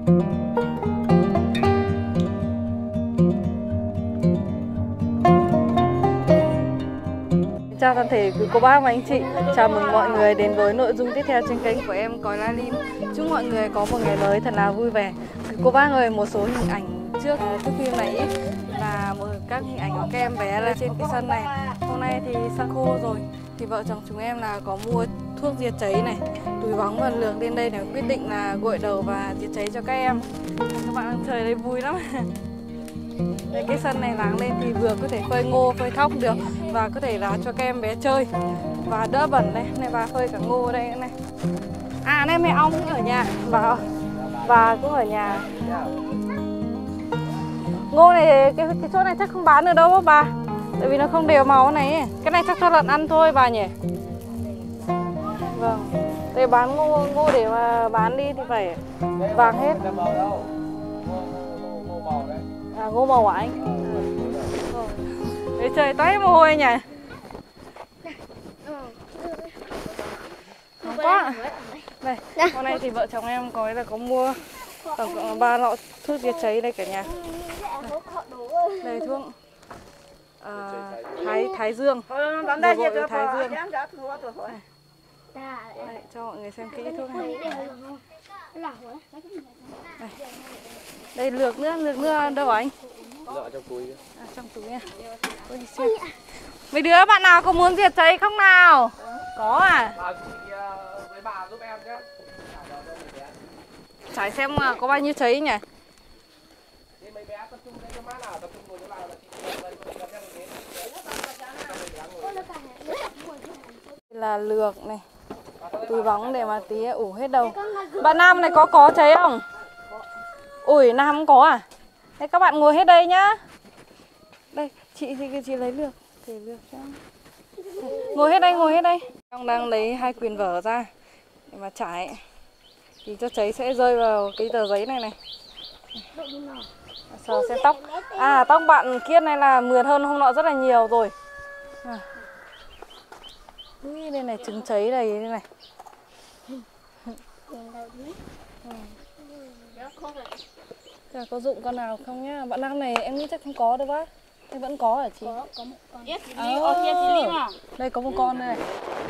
Chào toàn thể quý cô bác và anh chị. Chào mừng mọi người đến với nội dung tiếp theo trên kênh của em Cói La Lim. Chúc mọi người có một ngày mới thật là vui vẻ. Quý cô bác ơi, một số hình ảnh trước phim này là các hình ảnh của các em bé là trên cái sân này. Hôm nay thì sân khô rồi thì vợ chồng chúng em là có mua thuốc diệt cháy này, túi bóng và lược lên đây để quyết định là gội đầu và diệt cháy cho các em. Các bạn trời đây vui lắm. Đây, cái sân này láng lên thì vừa có thể phơi ngô, phơi thóc được và có thể là cho các em bé chơi và đỡ bẩn này. Này bà phơi cả ngô ở đây nữa này. À đây mẹ ong cũng ở nhà và cũng ở nhà. Ngô này cái chỗ này chắc không bán được đâu bà, tại vì nó không đều màu này. Cái này chắc cho lợn ăn thôi bà nhỉ. Vâng. Đây bán ngô để mà bán đi thì phải vàng hết. À, ngô màu à anh? Để trời toát mồ hôi nhỉ. Nóng quá. Đây, hôm nay thì vợ chồng em có mua tổng cộng 3 lọ thuốc diệt cháy đây cả nhà. Đây thuốc Thái Dương. Thái Dương. Đây, cho mọi người xem kỹ thuốc này. Đây lược nữa đâu anh? Trong túi. À, trong túi nha. Mấy đứa bạn nào có muốn diệt cháy không nào? Có à? Với bà giúp em nhé. Trải xem có bao nhiêu cháy nhỉ? Mấy bé tập trung đây cho mát nào, tập trung ngồi chỗ nào là là lược này, túi bóng để mà tí ủ hết đầu. Bạn Nam này có cháy không? Ủi Nam không có à? Thế các bạn ngồi hết đây nhá. Đây, chị lấy lược, để lược cho. Ngồi hết đây. Ông đang lấy 2 quyển vở ra để mà trải. Thì cho cháy sẽ rơi vào cái tờ giấy này này. Sờ xem tóc. À, tóc bạn Kiết này là mượt hơn hôm nọ rất là nhiều rồi. À. Đây này, trứng cháy đầy đây này. Có dụng con nào không nhá? Bạn Nam này em nghĩ chắc không có đâu bác. Thế vẫn có hả chị? Có một con. Đây có một con đây này.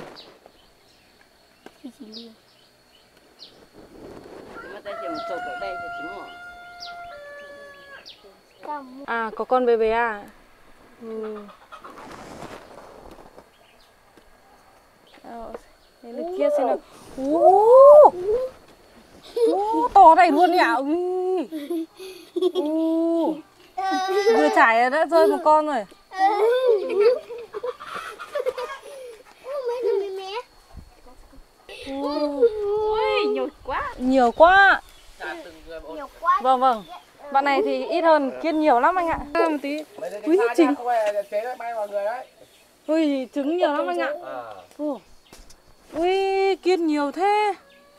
À, có con bé à? Đây là kia xem nào. To này luôn nhỉ? Vừa trải đã rơi một con rồi. Nhiều quá. Vâng. Bạn này thì ít hơn Kiên nhiều lắm anh ạ. Một tí. Úi trứng. Ui trứng nhiều lắm anh ạ. Ui Kiên nhiều thế.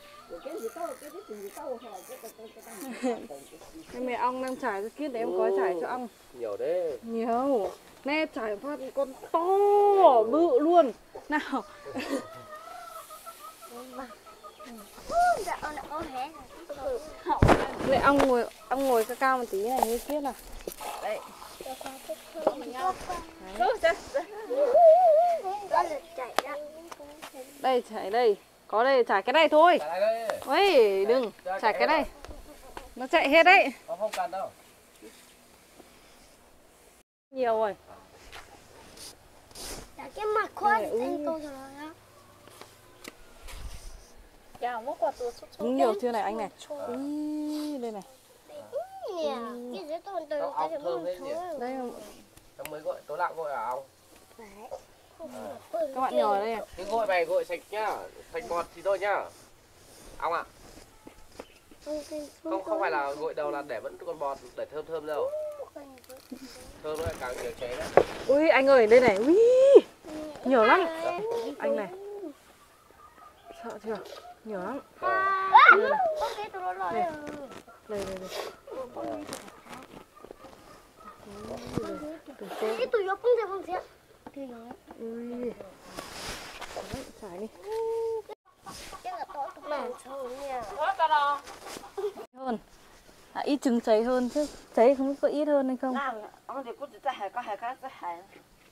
Cái mẹ ong đang trải cho Kiết để em có trải cho ong. Nhiều đấy. Nhiều. Nè trải phát con to bự luôn. Nào. Đây ông ngồi cao một tí này như Kiết nào. Đây. Đây trải đây. Có đây trải cái này thôi. Ôi đừng trải cái này. Nó chạy hết đấy. Không cần đâu. Nhiều rồi. Cái mặt khoan anh câu cho nó nhá. Nhiều chưa này anh này. Đây này. Cái dưới toàn từ cái thơm thế nhỉ? Đây Trong mới gọi tối nào gọi à ông? các bạn nhỏ ở đây này. Cái gội này gội sạch nhá, sạch bọt thì thôi nhá. Ông ạ. Không phải là gội đầu là để vẫn còn bọt, để thơm đâu. Thơm nó lại càng nhiều cháy đấy. Ui anh ơi đây này. Ui nhiều lắm. Anh này. Sợ chưa? Nhiều lắm. Đây. Cái túi nó không thể. Ui. Trải đi. Cái là to mảng sâu nha. Hơn. ít trứng cháy hơn chứ. Cháy không biết có ít hơn hay không. ông thì cũngจะหายก็หายก็จะหาย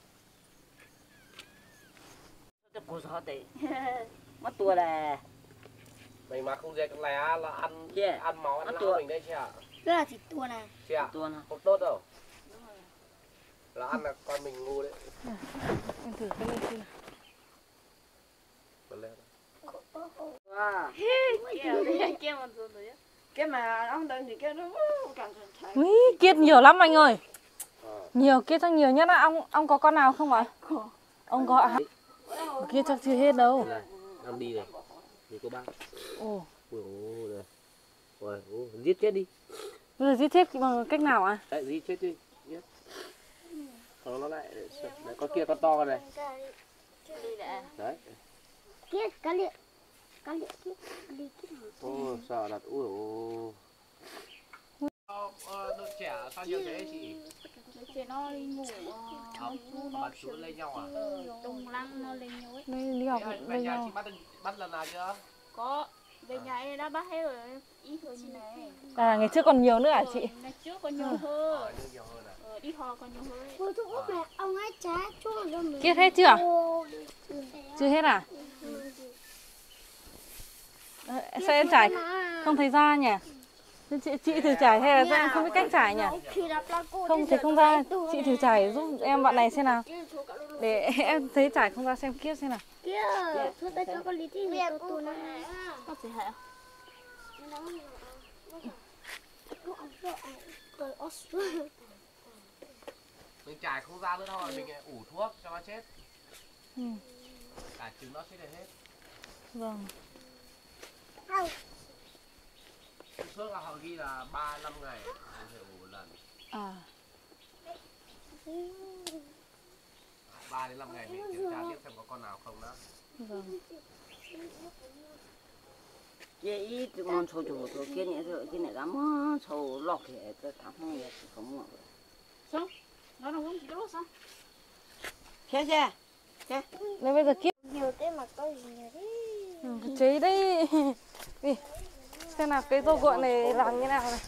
จะกูสอติmất tua là Mình mà không dê con lé là ăn máu ăn não mình đây chị ạ. Cái là thịt tua này. Chị ạ. tua nào Không tốt đâu. Là ăn là con mình ngu đấy. Em thử cái này xem nào. Bật lên. wow cái mà ông đang thì cái nó càng thành Úi, kiết nhiều lắm anh ơi. Nhiều, kiết chắc nhiều nhất á. Ông có con nào không ạ? Ông có ạ? Kiết chắc chưa hết đâu. Này, ăn đi này. Thì cô bác. Ồ. Ui ôi này. Rồi, giết chết đi. Bây giờ giết chết bằng cách nào ạ? Đấy, giết chết đi. Giết. Còn nó lại đấy, con kia con to này. Đấy. Kia cá liệm kia. Đi kia. Ô, sợ đặt ui ôi. Đội trẻ sao nhiều thế chị? Trẻ nó đi ngủ Bạn chú lên nhau à? tung lăng nó lên nhau ấy. Đây đi học Về với nhà nhau. chị bắt lần nào chưa? Có về nhà em đã bắt hết rồi, ít thôi như này. À ngày trước còn nhiều nữa hả chị? Ngày trước còn nhiều hơn, Nhiều hơn à? đi hò còn nhiều hơn. Cô chú Út này, ông ấy trái chú cho mình. Kiết hết chưa? Ừ. Chưa hết à? Sao em trải không thấy ra nhỉ? Chị thử trải hay là sao em không biết cách trải nhỉ? Không thấy không ra. Chị thử trải giúp em bạn này xem nào. Để em thấy trải không ra xem kiết xem nào. Kia, chú ta cho con lý thi này tụi này. Có gì hả? Mình trải không ra nữa thôi, mình ủ thuốc cho nó chết. Ừ. Cả trứng nó chết hết. Vâng. Thuốc là họ ghi là 3-5 ngày mình phải ủ một lần. À. 3 đến 5 ngày mình kiểm tra tiếp xem có con nào không đó. Vâng. cái ít ngon sầu chủ tôi cái này rồi cái này lắm sầu lọt thì tôi thằng không được không được Xong, nó đâu không chỉ đốt sao? thế chưa Đây bây giờ kiết Nhiều thế mà có gì nhiều thế. chế đấy. Đi. Xem nào cái rau gội này làm như nào này.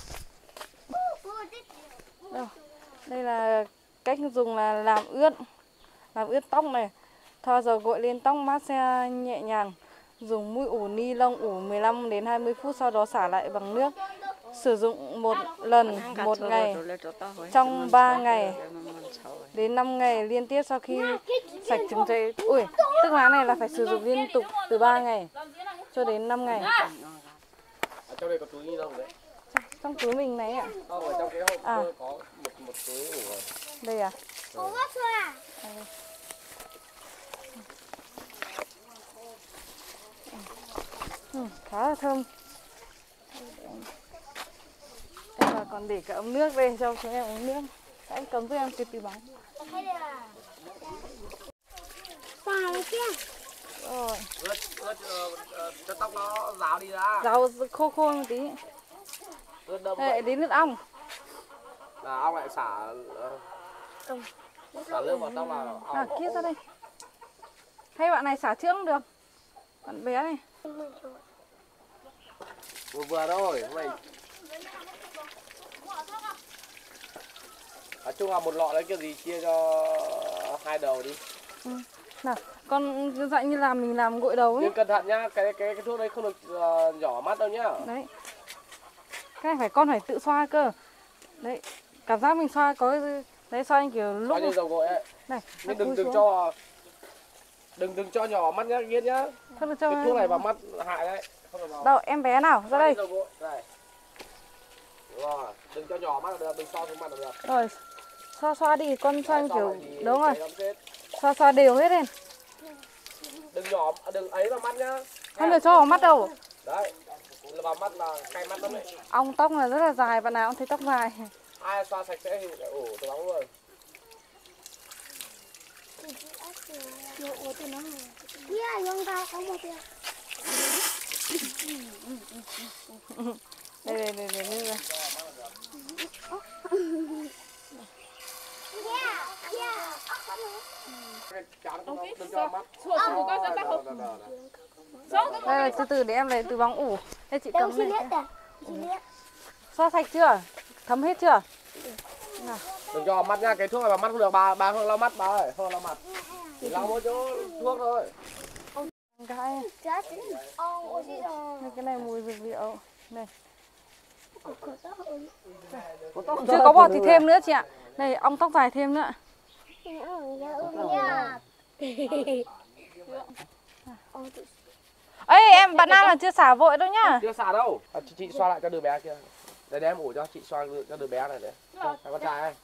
Đâu. Đây là cách dùng là làm ướt tóc này. Thoa dầu gội lên tóc massage nhẹ nhàng. Dùng mũi ủ ni lông ủ 15 đến 20 phút sau đó xả lại bằng nước. Sử dụng một lần một ngày trong 3 ngày đến 5 ngày liên tiếp sau khi sạch trứng cháy. Ui, tức là này là phải sử dụng liên tục từ 3 ngày cho đến 5 ngày. Ở trong đây có túi ni lông đấy. Trong túi mình này ạ. Không, ở trong cái hộp có một túi ủ rồi. Đây à? Có bác thôi à? Khá là thơm. Em là còn để cả ấm nước đây cho chúng em uống nước. Anh cầm giúp em cái tí bóng. Xà này kia. Rồi. Ướt cho tóc nó ráo đi ra. Rau khô khô một tí. Ướt đâm Đây vậy. đến nước ong. Là ong lại xả nước vào tóc là À ong. kia ra đây. Hay bạn này xả trước cũng được. Bạn bé này. Vừa thôi, mày. Nói chung là một lọ đấy kiểu gì chia cho 2 đầu đi. Ừ. Nào, con dạng như là mình làm gội đầu ấy. Nhưng cẩn thận nhá, cái thuốc đấy không được nhỏ mắt đâu nhá. Đấy. Cái này con phải tự xoa cơ. Đấy. Cảm giác mình xoa có đấy xoa anh kiểu lúc Xoa như dầu gội ấy. này. Nhưng đừng cho nhỏ mắt nhá, biết nhá. Thôi cho Cái thuốc này vào mắt hại đấy. Không được vào. đâu em bé nào ra đây. Dầu gội này. Rồi, đừng cho nhỏ mắt là được, đừng so xuống mặt là được. Rồi. Xoa đi, con xoa anh kiểu đúng rồi. Cháy lắm chết. Xoa đều hết lên. Đừng ấy vào mắt nhá. Không được cho vào mắt đâu. Đấy, vào mắt là cay mắt lắm đấy. Ong tóc là rất là dài, bạn nào cũng thấy tóc dài. Ai xoa sạch sẽ thì ủ từ bóng luôn. Kia, dùng tao có một tiền. Đây. Đừng cho mắt. Đây là từ từ để em lấy từ bóng ủ. Đây chị cầm Đâu này. à? xoa sạch chưa? Thấm hết chưa? Đừng cho mắt nha, cái thuốc này vào mắt không được, bà không lau mắt bà ơi, không lau mặt. Chỉ lau mỗi chỗ thuốc thôi. Cái này mùi dược liệu. Này. Chưa có bọt thì thêm nữa chị ạ. Này, ong tóc dài thêm nữa. Ê em, bạn Nam là chưa xả vội đâu nhá. Chưa xả đâu. Chị xoa lại cho đứa bé kia. Để em ủ cho, chị xoa cho đứa bé này đấy. Cho con trai ấy.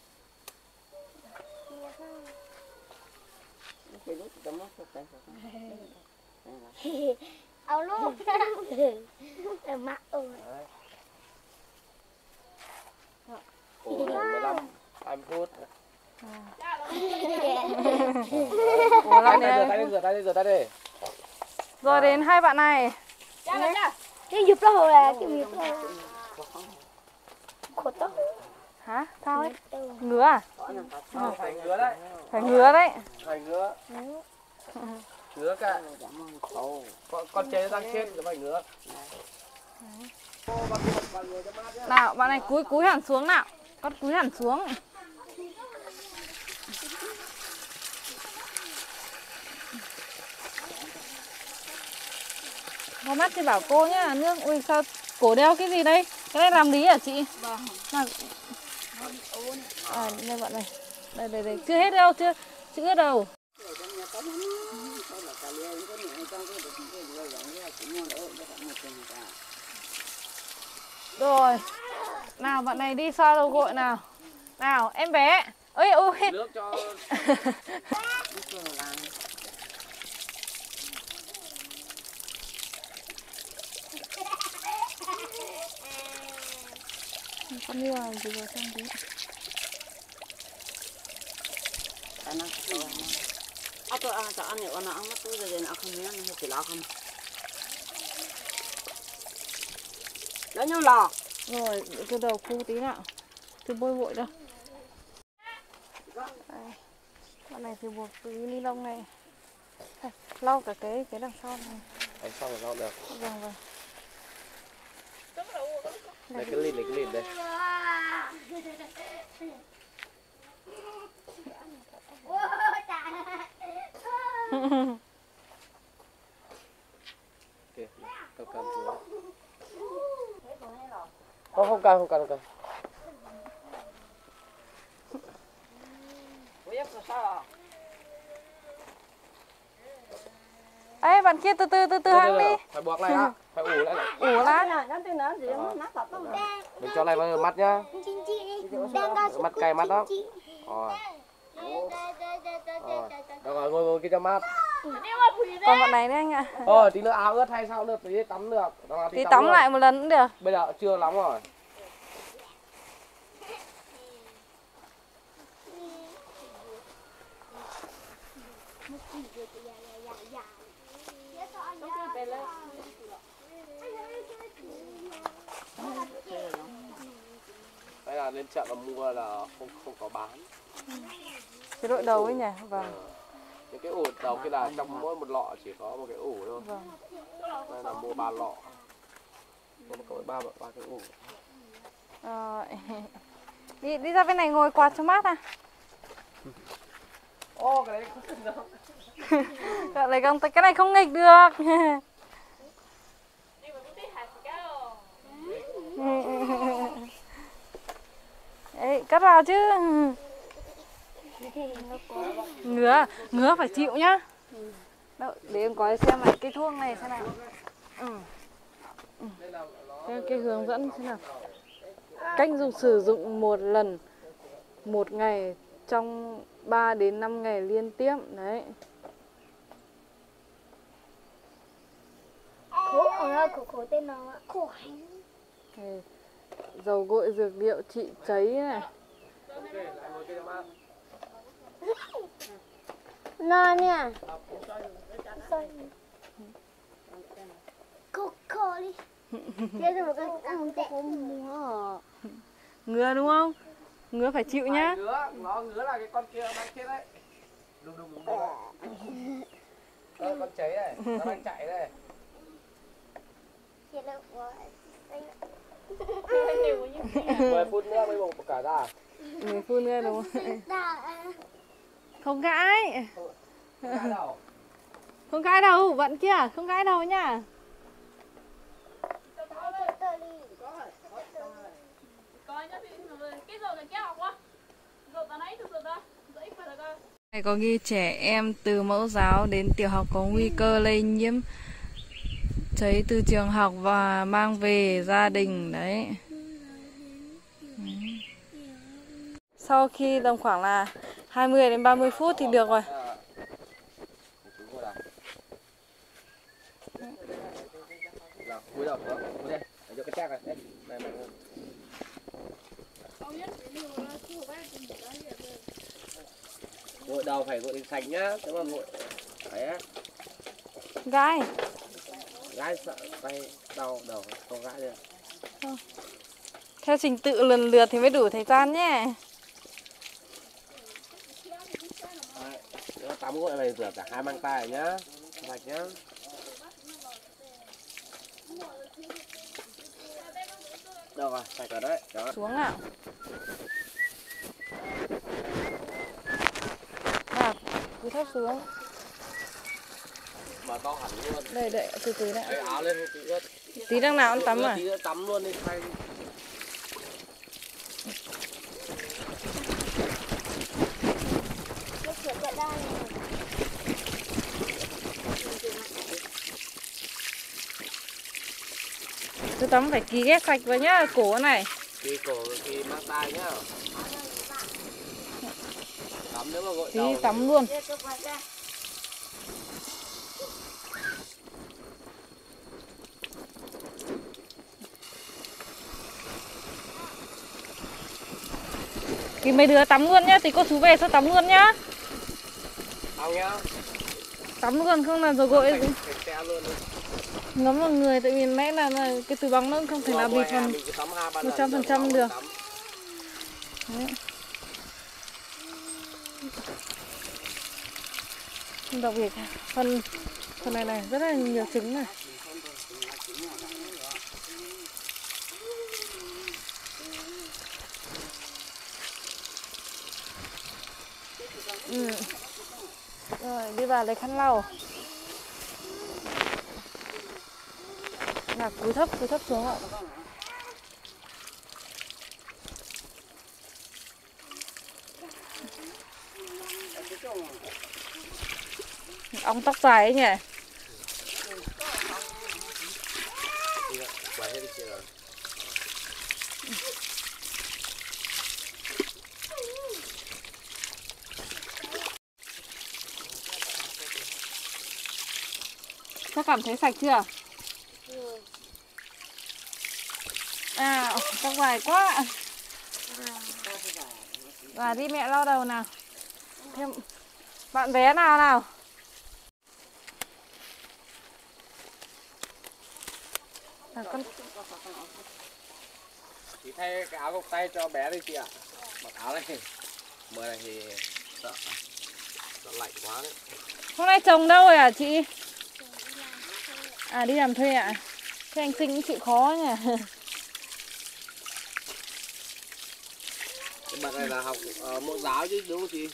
Ao luôn. Mặc ơi. Ủ 15, 20 phút. Ủa, Rửa tay đi. rồi đến hai bạn này. Cái giúp đó hồi là cái việc đó. Khổ tóc. Hả? Sao ấy? Ngứa à? Phải ngứa đấy. Phải ngứa đấy. Phải ngứa. Ngứa cả. Con chế đang chết nó phải ngứa. Nào, bạn này cúi hẳn xuống nào. Con cúi hẳn xuống. Có mắt thì bảo cô nhá, nước. Ui sao cổ đeo cái gì đây? Cái này làm lý hả chị? Vâng. À, đây bạn này. Đây. Chưa hết đâu, chưa ướt đâu. Rồi. Nào bạn này đi xoa đầu gội nào. Nào em bé. Ôi ôi. Nước cho. Con đi vào gì vào trong tí. Aku ăn này ăn mất tôi rồi nó không nhớ nó chỉ lo không. Lấy nhau lò. Rồi, từ đầu khu tí nào. Từ bôi vội đâu. Đây. Con này thì buộc túi ni lông này. Lau cả cái đằng sau này. Đằng sau là lau được. Vâng. Đây cái lid đây. Kìa, cầm xuống. Không cần. Ê, bạn kia từ từ hăng đi. Phải buộc lại á, phải ủ lại. Ủ lại. Mình cho này vào mắt nhá. Mắt cay mắt đó. Rồi, ngồi kia cho mát. Còn bạn này đấy anh ạ. Tí nữa áo ướt hay sao được, tí tắm được. Tí tắm lại một lần cũng được. Bây giờ chưa nóng rồi. Đây là lên chợ mà mua là không có bán. Cái đội đầu ấy nhỉ? Vâng. Những cái ủ đầu kia là trong mỗi một lọ chỉ có một cái ủ thôi. Vâng. Đây là mua 3 lọ. Có một ba cái ủ. Đi ra bên này ngồi quạt cho mát à? Cái đấy không thích đâu. Cái này không nghịch được. Ê, cắt vào chứ. Ngứa phải chịu nhá. Đâu, để em có xem lại cái thuốc này xem nào. Cái hướng dẫn thế nào. Cách sử dụng một lần một ngày trong 3 đến 5 ngày liên tiếp đấy. Khổ tên nào ạ? Khổ. Dầu gội dược liệu trị cháy này. Nó nè. Khổ đi. Thế rồi cái ăn tệ mua. Ngứa đúng không? Ngứa phải chịu nhá. Nó ngứa là cái con kia đang chết đấy. Đúng. Con cháy này, nó đang chạy đây. 10 phút nữa mới bổ cả ra. 10 phút nữa đúng không? Không gãi. Cái đâu? Không gãi đâu, vẫn kia, không gãi đâu nha. Này có ghi trẻ em từ mẫu giáo đến tiểu học có nguy cơ lây nhiễm thấy từ trường học và mang về gia đình đấy. Sau khi tầm khoảng là 20 đến 30 phút thì được rồi. Cúi đầu xuống, cúi đây, để cho cái chắc này, đây, này. Gội đầu phải gội sạch nhá, nếu mà gội phải á. Gãi. Gãi sợ tay đau đầu không gãi được. Theo trình tự lần lượt thì mới đủ thời gian nhé. Nếu mà tắm gội này rửa cả 2 mang tay nhá, sạch nhá. Được rồi, sạch rồi đấy. Đó. Xuống nào. Nào, cứ thấp xuống. Mà to hẳn luôn. Đây, đợi, từ từ đã. Cái áo lên tí ướt. Tí đằng nào cũng tắm à? Tí nữa tắm luôn đi thay. Cứ tắm phải ký ghét sạch vào nhá, cổ này. Kì cổ, kì mang tay nhá. Tắm nếu mà gội Tí đầu. tắm luôn. Thì mấy đứa tắm luôn nhá, thì cô chú về sao tắm luôn nhá. Không nhá. Tắm luôn không là rồi gội gì. Xe luôn đi. Ngấm vào người tại vì nãy là cái túi bóng nó không thể nào bịt phần 100% được. Đấy. Đặc biệt phần này này rất là nhiều trứng này. Rồi đi vào lấy khăn lau. Là cúi thấp xuống ạ. Ong tóc dài ấy nhỉ. Các cảm thấy sạch chưa? À, tóc dài quá. Và đi mẹ lau đầu nào. Thêm bạn bé nào nào. À, con... Chị thay cái áo gộc tay cho bé đi chị ạ. Mặc áo này. Mùa này thì sợ lạnh quá đấy. Hôm nay chồng đâu rồi hả chị? À đi làm thuê ạ. Thế anh Sinh cũng chịu khó nhỉ. Cái bạn này là học mẫu giáo chứ đúng không chị?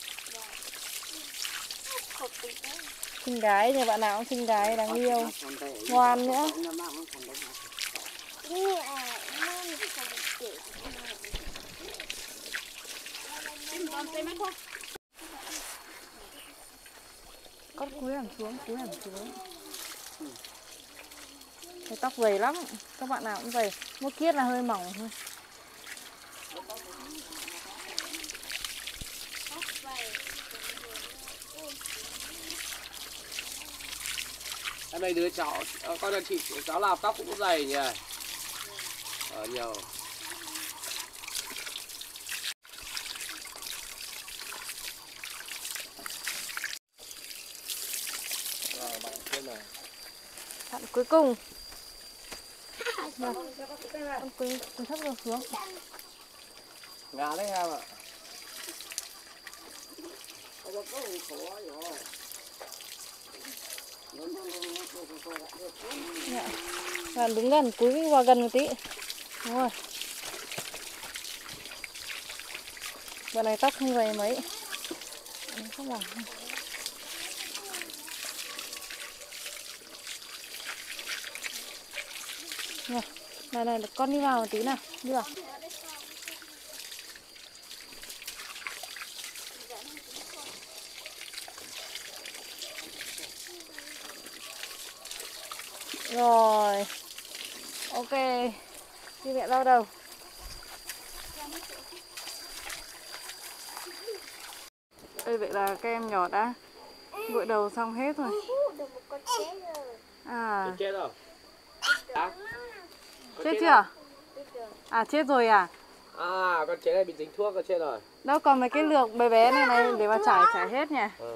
Xinh gái nhỉ, bạn nào cũng xinh gái đáng yêu. Ngoan nữa. Con cúi hẳn xuống. Cái tóc dày lắm, các bạn nào cũng dày. Một kiết là hơi mỏng thôi. Em này đứa cháu, con là chị cháu làm tóc cũng dày nhỉ? Nhiều. Bạn cuối cùng. Nào, con cúi thấp rồi xuống. Ngã đấy em ạ. Dạ. Bạn đứng gần, cúi vào gần một tí. Đúng rồi. Bọn này tóc không dày mấy. Không mỏng. Này, con đi vào một tí nào. Đi vào. Rồi. Ok. Đi mẹ lau đầu. Đây vậy là các em nhỏ đã gội đầu xong hết rồi. À. Chết rồi. À? Chết chưa? À chết rồi à? À, con chế này bị dính thuốc, con chết rồi. Đâu còn mấy cái lược bé bé này để mà trải hết nhỉ? Ừ.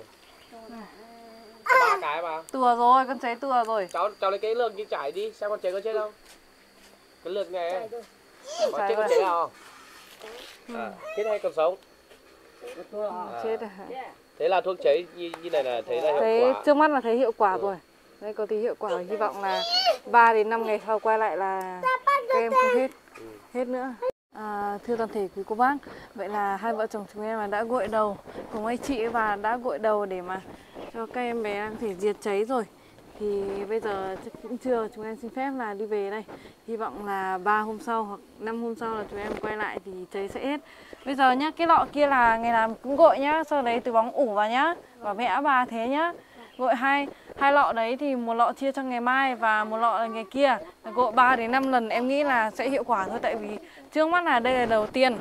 3 cái mà. Tùa rồi, con chế tùa rồi. Cháu lấy cái lược như trải đi, xem con chế có chết không? Cái lược này ấy. Con chết con chế nào không? À, chết hay còn sống? Chết rồi. Thế là thuốc chế như này là thấy là hiệu Thấy quả. trước mắt là thấy hiệu quả rồi. Đây có tí hiệu quả, hy vọng là 3 đến 5 ngày sau quay lại là các em không hết nữa. Thưa toàn thể quý cô bác, vậy là hai vợ chồng chúng em đã gội đầu cùng anh chị và đã gội đầu để mà cho các em bé đang thể diệt cháy rồi. Thì bây giờ cũng trưa, chúng em xin phép là đi về đây. Hy vọng là 3 hôm sau hoặc 5 hôm sau là chúng em quay lại thì cháy sẽ hết. Bây giờ nhá, cái lọ kia là ngày nào cũng gội nhá, sau đấy từ bóng ủ vào nhá. Và mẹ bà thế nhá. Gội hai lọ đấy thì một lọ chia cho ngày mai và một lọ là ngày kia. Gội 3 đến 5 lần em nghĩ là sẽ hiệu quả thôi, tại vì trước mắt là đây là đầu tiên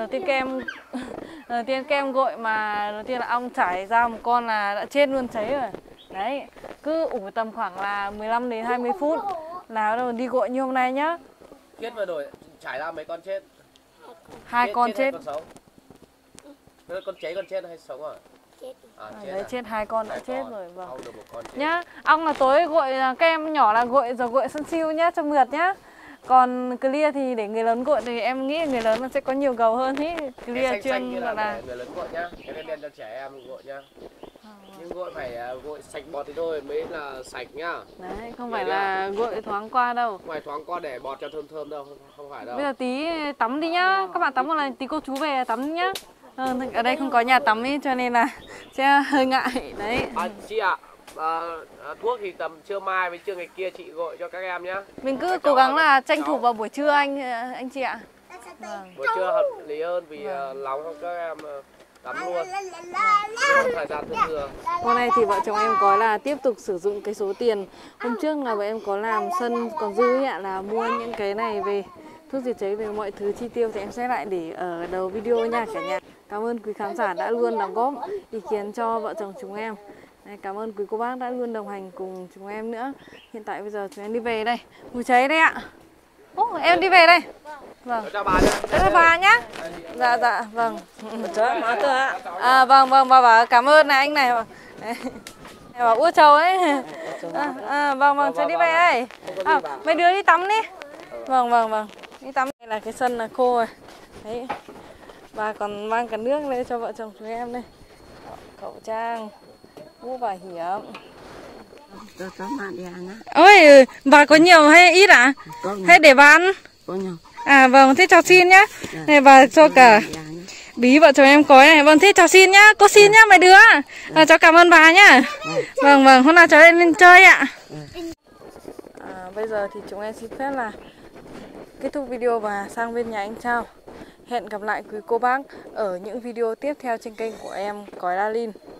kem gội mà đầu tiên là ong chảy ra một con là đã chết luôn, cháy rồi. Đấy, cứ ủ tầm khoảng là 15 đến 20 phút là bắt đầu đi gội như hôm nay nhá. Chết vừa đổi trải ra mấy con chết? 2 con chết. Con sống. Thế con cháy con chết hay sống rồi? Đấy, chết 2 con đã chết rồi. Vâng. Ong được 1 con chết. Nhá, ong là tối gội kem nhỏ là gội rồi gội sân siêu nhá cho mượt nhá. Còn clear thì để người lớn gội thì em nghĩ người lớn nó sẽ có nhiều gầu hơn ý. Clear chuyên là người lớn gội nhá. Cái này đen cho trẻ em gội nhá. Nhưng gội phải gội sạch bọt thì thôi mới là sạch nhá. Đấy, không phải là gội thoáng qua đâu. Không phải thoáng qua để bọt cho thơm đâu, không phải đâu. Bây giờ tí tắm đi nhá. Các bạn tắm một lần, tí cô chú về tắm đi nhá. Ở đây không có nhà tắm ý cho nên là sẽ hơi ngại. Đấy. Chị ạ, thuốc thì tầm trưa mai với trưa ngày kia chị gội cho các em nhá. Mình cứ cố gắng là tranh thủ vào buổi trưa anh chị ạ. Vâng. Buổi trưa hợp lý hơn vì nóng không các em tắm luôn. Thời gian thừa. Hôm nay thì vợ chồng em có là tiếp tục sử dụng cái số tiền hôm trước là vợ em có làm sân còn dư ấy ạ, là mua những cái này về thuốc diệt cháy, về mọi thứ chi tiêu thì em sẽ lại để ở đầu video nha cả nhà. Cảm ơn quý khán giả đã luôn đóng góp ý kiến cho vợ chồng chúng em. Đấy, cảm ơn quý cô bác đã luôn đồng hành cùng chúng em nữa. Hiện tại bây giờ chúng em đi về đây. Mùi cháy đây ạ. Em đi về đây. Vâng. Chào bà nhá. Chào bà nhá. Dạ, vâng. Vâng, bà cảm ơn này anh này. Bảo ua trầu ấy. Vâng, cháu đi về đây. Mấy đứa đi tắm đi. Vâng. Đi tắm. Đây là cái sân là khô rồi. Đấy. Bà còn mang cả nước lên cho vợ chồng chúng em đây. Khẩu trang, mũ bảo hiểm. Ôi, bà có nhiều hay ít ạ? Hay để bà ăn? À vâng, thế cháu xin nhá. Này bà cho cả bí vợ chồng em có này. Vâng, thế cháu xin nhá. Cô xin nhá mấy đứa. Cháu cảm ơn bà nhá. Vâng, hôm nào cháu lên chơi ạ. Bây giờ thì chúng em xin phép là kết thúc video và sang bên nhà anh Trao. Hẹn gặp lại quý cô bác ở những video tiếp theo trên kênh của em Cói La Linh.